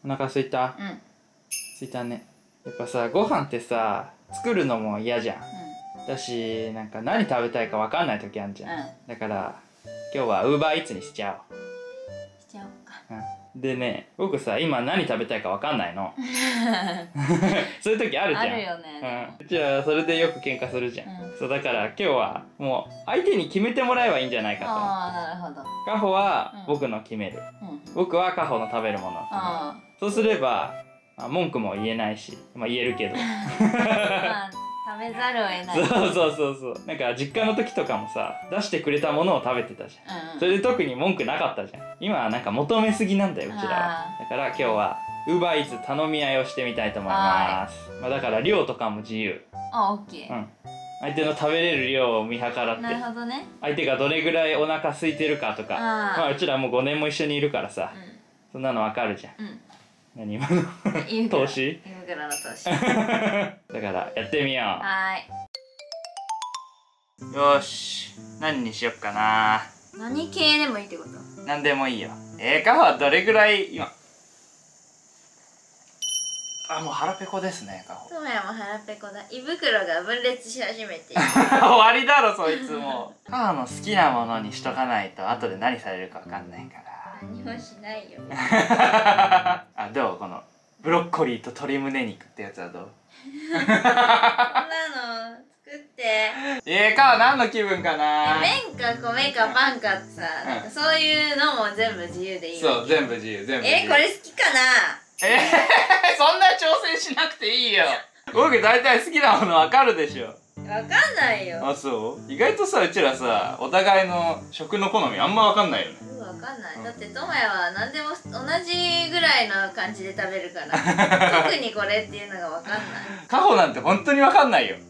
お腹すいた？ うん。 すいたね。やっぱさ、ご飯ってさ、作るのも嫌じゃん。だし、なんか何食べたいか分かんない時あんじゃん。だから今日はウーバーイーツにしちゃおう。 しちゃおうか。 でね、僕さ、今何食べたいか分かんないの。そういう時あるじゃん。 あるよね。 うちはそれでよく喧嘩するじゃん。そうだから今日はもう相手に決めてもらえばいいんじゃないかと。 ああ、なるほど。 カホは僕の決める。僕はカホの食べるもの。そうすれば文句も言えないし、まあ言えるけど。 まあ食べざるを得ない。 そうなんか実家の時とかもさ、出してくれたものを食べてたじゃん。それで特に文句なかったじゃん。今はなんか求めすぎなんだよ、うちらは。だから今日はウーバーイーツ頼み合いをしてみたいと思います。まあだから量とかも自由。 オッケー。 相手の食べれる量を見計らって。 なるほどね。 相手がどれぐらいお腹空いてるかとか。まあうちらもう5年も一緒にいるからさ、そんなのわかるじゃん。何今の投資？ 胃袋の投資。 だからやってみよう。 はーい。よし、何にしよっかな。 何系でもいいってこと？ 何でもいいよ。カホはどれぐらい今。もう腹ペコですね、カホ。 トモヤも腹ペコだ。胃袋が分裂し始めている。 終わりだろそいつも。カホの好きなものにしとかないと後で何されるかわかんないから。 何もしないよ。 どうこのブロッコリーと鶏胸肉ってやつはどう？ こんなの作って。 カホ何の気分かな。 麺か米かパンかってさ、なんかそういうのも全部自由でいい。 そう全部自由全部。これ好きかな。 そんな挑戦しなくていいよ。僕大体好きなものわかるでしょ。 わかんないよ。 そう？意外とさ、うちらさ、お互いの食の好みあんまわかんないよね。 わかんない。だってトモヤは何でも同じぐらいの感じで食べるから特にこれっていうのがわかんない。 カホなんて本当にわかんないよ。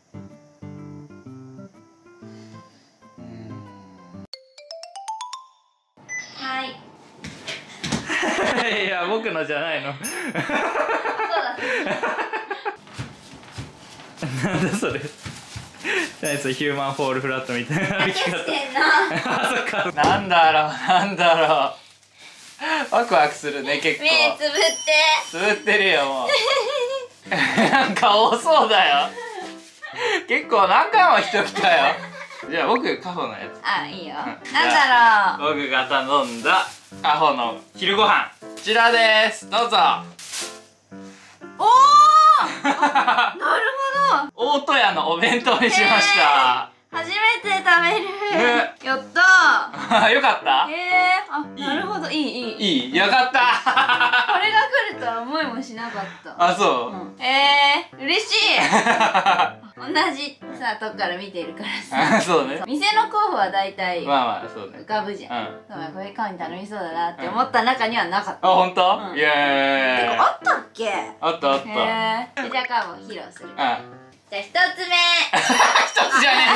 はい。 いや、僕のじゃないの。 そうだ。 なんだそれ。何それ、ヒューマンフォールフラットみたいな歩き方。そっか。なんだろう。ワクワクするね、結構。 目つぶって。 つぶってるよ、もう。なんか多そうだよ。結構何回も人来たよ。じゃあ僕、カホのやつ。 いいよ。なんだろう。 僕が頼んだカホの昼ご飯。こちらです。どうぞ。 おーなるほど。 大戸屋のお弁当にしました。 初めて食べる。やったー。よかった。 なるほど。いい。 よかった。 これが来るとは思いもしなかった。 そう。 嬉しい。同じさとこから見てるからさ。 そうね。 店の候補は大体まあそうね。 浮かぶじゃん。これ買うに頼みそうだなって思った中にはなかった。 本当？イエーイ。 あったっけ？ あった。 じゃあカーボン披露する。じゃあ一つ目。 一つじゃね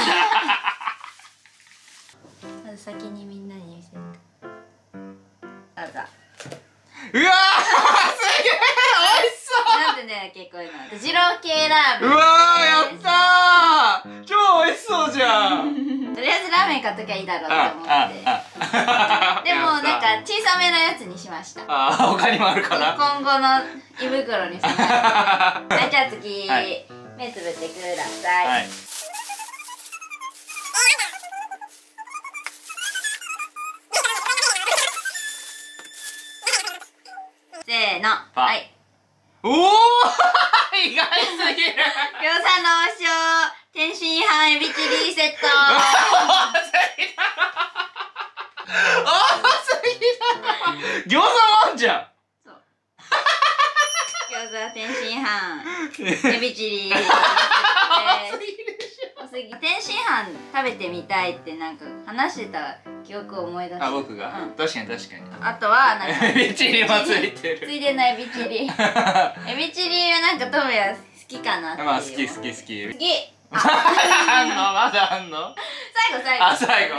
えんだ。まず先にみんなに見せる。どうぞ。 うわー、すげえ美味しそう。 なんてね、結構いいの。二郎系ラーメン。 うわー、やったー。超美味しそうじゃん。 とりあえずラーメン買っときゃいいだろうって思って。でもなんか小さめのやつにしました。 他にもあるかな。 今後の胃袋に備えて。じゃあ次、目つぶってください。せーの。はい。 おお意外すぎる。 餃子の王将天津飯エビチリセット。 多すぎだろ。餃子もあんじゃん。 そう。餃子天津飯エビチリ。天津飯食べてみたいってなんか話してた記憶を思い出した。 僕が。確かに。 あとはなんかエビチリもついてる。 ついでのエビチリ。エビチリはなんかトムヤ好きかなっていう。 まあ好き。次。あんのまだあんの。最後。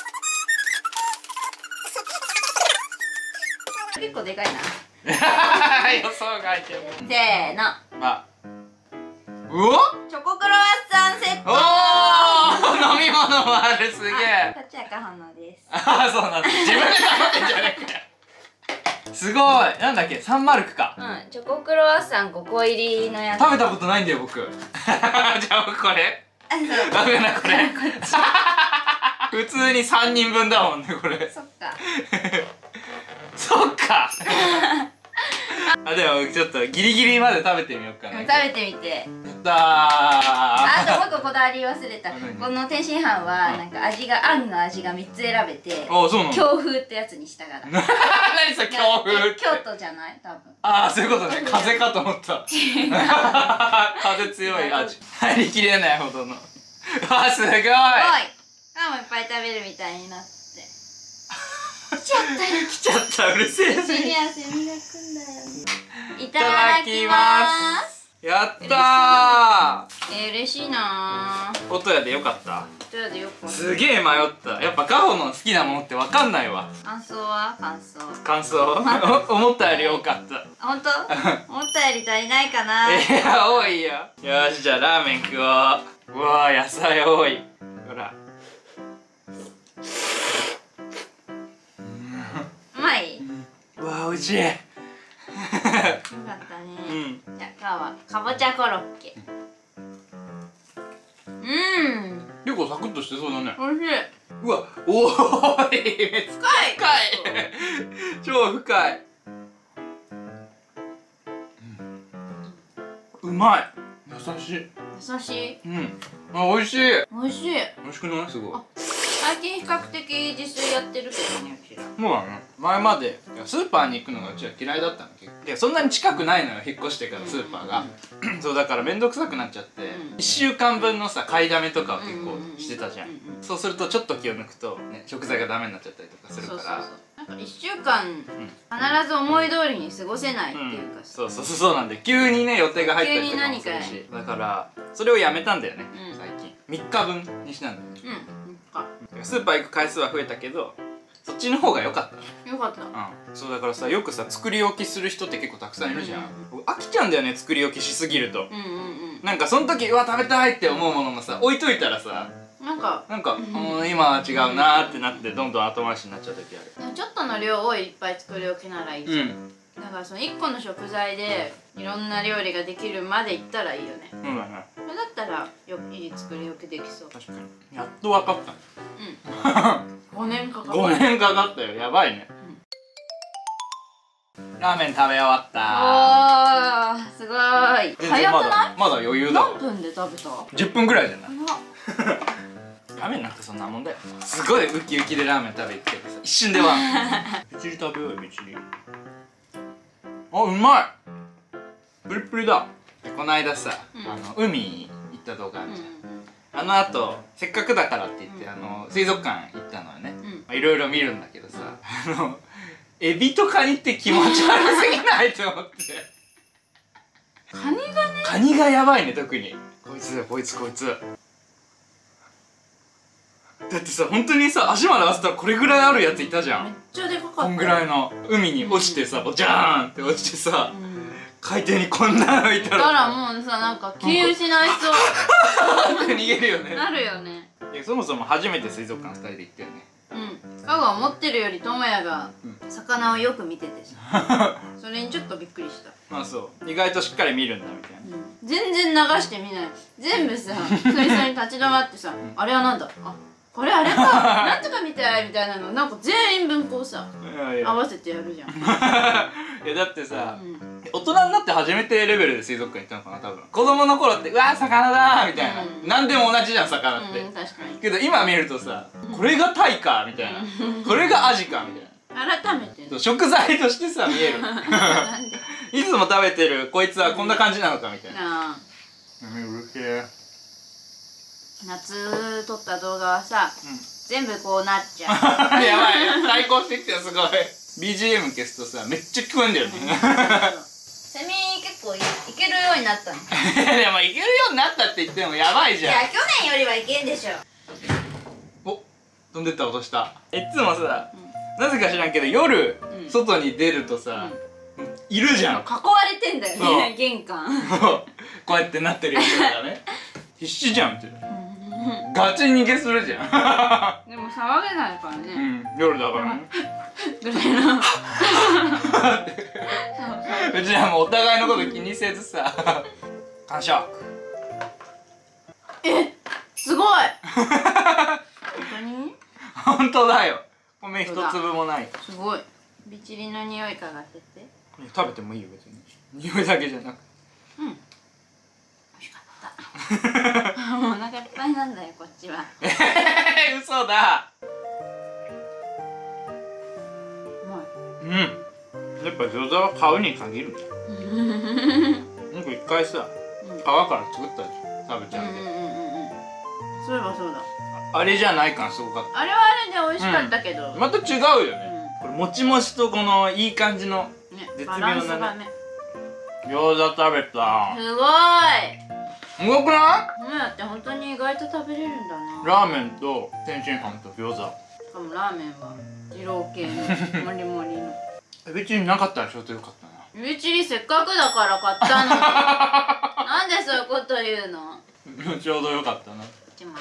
結構でかいな。 予想外でも。 せーの。 うお？ チョコクロワッサンセット。 飲み物もある、すげえ。 こっちはカホのです。 そうなんだ。自分で頼んでんじゃねえかよ。 すごい。なんだっけ、サンマルクか。 うん、チョコクロワッサン5個入りのやつ。 食べたことないんだよ僕。じゃあ僕これダメなこれ。普通に3人分だもんねこれ。 そっか。 そっか。あ、でもちょっとギリギリまで食べてみようかな。 食べてみて。 やったー。あともう一個こだわり忘れた。この天津飯はなんか味が、あんの味が3つ選べて、 あ、そうなの。 京風ってやつにしたから。 何それ京風って。 京都じゃない多分。 ああ、そういうことね。風かと思った。風強い味。入りきれないほどの。あ、すごい。 パンもいっぱい食べるみたいになって。来ちゃったよ。 来ちゃった。うるせえ。 口に汗みがくんだよ。いただきます。 やったー。嬉しいなー。 音屋でよかった。 音屋でよかった。 すげえ迷った。やっぱカホの好きなものってわかんないわ。 感想は？ 感想思ったより多かった。 本当？思ったより足りないかな。 いや、多いよ。よし、じゃあラーメン食おう。うわー、野菜多い。ほら。 うまい？ うわー、美味しい。 よかったね。じゃあかぼちゃコロッケ。 結構サクッとしてそうだね。 おいしい。 うわ、おーい。深い。超深い。うまい。優しい。 優しい。 あ、美味しい。 美味しい。 美味しくない？すごい。 最近比較的自炊やってるけどね、うちら。 そうだね。前までスーパーに行くのがうちは嫌いだったの。いや、そんなに近くないのよ、引っ越してからスーパーが。そうだから面倒くさくなっちゃって1週間分のさ買いだめとかを結構してたじゃん。そうするとちょっと気を抜くとね、食材がダメになっちゃったりとかするから。 なんか1週間必ず思い通りに過ごせないっていうか、 そうなんで、急にね予定が入ったりとかもするし、だからそれをやめたんだよね、最近。3日分にしたんだよ。スーパー行く回数は増えたけど、そっちの方が良かった。 よかった。 そうだからさ、よくさ作り置きする人って結構たくさんいるじゃん。飽きちゃうんだよね、作り置きしすぎると。なんかその時うわ食べたいって思うものもさ置いといたらさ、なんか今は違うなーってなってどんどん後回しになっちゃう時ある。 ちょっとの量をいっぱい作り置きならいいじゃん。だからその1個の食材でいろんな料理ができるまでいったらいいよね。そうだね。それだったらいい作り置きできそう。 確かに。やっと分かった。 5年かかった。 5年かかったよ。やばいね。ラーメン食べ終わった。 おー、すごーい。早くない？ まだ余裕だ。 何分で食べた ？10分ぐらいじゃない？ラーメンなんてそんなもんだよ。すごいウキウキでラーメン食べ行ってさ、一瞬ではべちり食べようよ、べちり。あ、うまい。プリプリだ。この間さ、海に行った動画あるじゃん。あの後せっかくだからって言って水族館行ったのよね。いろいろ見るんだけどさ、エビとカニって気持ち悪すぎないと思って。 カニがね、 カニがやばいね。特にこいつこいつこいつだってさ、本当にさ足まで合わせたらこれぐらいあるやついたじゃん。 めっちゃでかかった。 こんぐらいの海に落ちてさ、ジャーンって落ちてさ、海底にこんなのいたら、 だからもうさ、なんか気失いそう逃げるよね。 なるよね。 そもそも初めて水族館2人で行ったよね。 カゴは思ってるより智也が魚をよく見ててさ、それにちょっとびっくりした。 まあそう、意外としっかり見るんだみたいな。 全然流してみない。全部さ、水槽に立ち止まってさ、あれはなんだ、あ、これあれか、なんとかみたいみたいなのなんか全員分こうさ合わせてやるじゃん。 いやだってさ、大人になって初めてレベルで水族館行ったのかな多分。子供の頃ってうわー魚だーみたいな、何でも同じじゃん魚って。 確かに。 けど今見るとさ、これがタイかみたいな、これがアジかみたいな、 改めて食材としてさ見える。いつも食べてるこいつはこんな感じなのかみたいな。うるせえ。 夏撮った動画はさ、全部こうなっちゃう。 やばい、対抗してきてすごい。 BGM 消すとさめっちゃ聞こえんだよね。 セミ結構いけるようになったの。 でもいけるようになったって言ってもやばいじゃん。 いや去年よりはいけんでしょ。 お、飛んでった音した。いつもさ、なぜか知らんけど夜外に出るとさ、いるじゃん。囲われてんだよね、玄関。 こうやってなってるやつがね、必死じゃんって。ガチ逃げするじゃん。 でも騒げないからね。 夜だからね。 ぐらいのうちらもお互いのこと気にせずさ完食。 すごい本当に？ 本当だよ。米一粒もない。 すごい。ビチリの匂い嗅がせて。 食べてもいいよ別に。匂いだけじゃなくて。 うん。美味しかった。もうお腹いっぱいなんだよこっちは。 嘘だ。 うまい。やっぱ餃子は買うに限る。なんか一回さ、皮から作ったでしょ。食べちゃうんで。 そういえばそうだ。 あれじゃない感すごかった。 あれはあれで美味しかったけど。 また違うよね。これもちもちとこのいい感じの絶妙なね。餃子食べた。 すごい。 すごくない？ だって本当に意外と食べれるんだな。 ラーメンと天津飯と餃子。 しかもラーメンは二郎系のモリモリの。 エビチリなかったらちょっとよかったな。 エビチリせっかくだから買ったの。なんでそういうこと言うの？ ちょうどよかったな。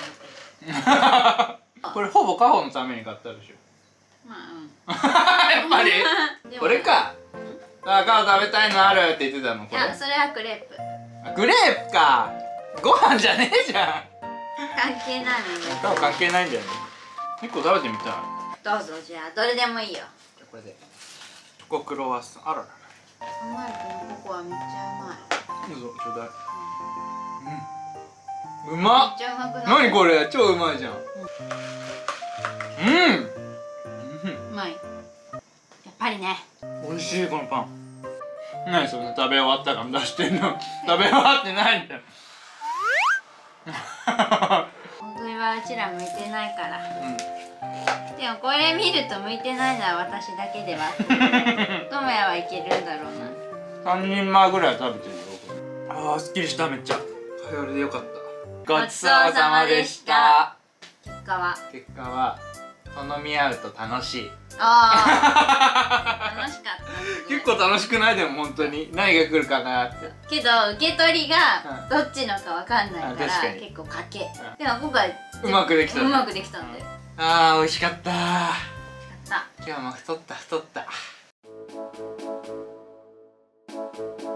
ここれほぼカホのために買ったでしょ。 まあやっぱりこれか。あ、カホ食べたいのあるって言ってたのこれ。 いや、それはクレープ。 クレープか。ご飯じゃねえじゃん。 関係ないもんね。 カホ関係ないんだよね。1個食べてみたい。 どうぞ、じゃあどれでもいいよ。 じゃあこれでチョコクロワッサン。あららら。 サンマルクのココアめっちゃうまい。 どうぞちょうだい。うまっ。 めっちゃうまくない？ 何これ、超うまいじゃん。うまい。やっぱりね。 美味しいこのパン。何そんな食べ終わった感出してんの。食べ終わってないんだよ。 本当にはうちら向いてないから。でもこれ見ると向いてないのは私だけでは。トモヤはいけるんだろうな。 3人前ぐらい食べてるよ。ああ、すっきりしためっちゃ。あれでよかった。ごちそうさまでした。 結果は頼み合うと楽しい。 ああ楽しかった。 結構楽しくない？でも本当に何が来るかなって。 けど受け取りがどっちのかわかんないから結構賭け。でも今回うまくできた。 うまくできたんで。 ああ、美味しかった。 今日も太った。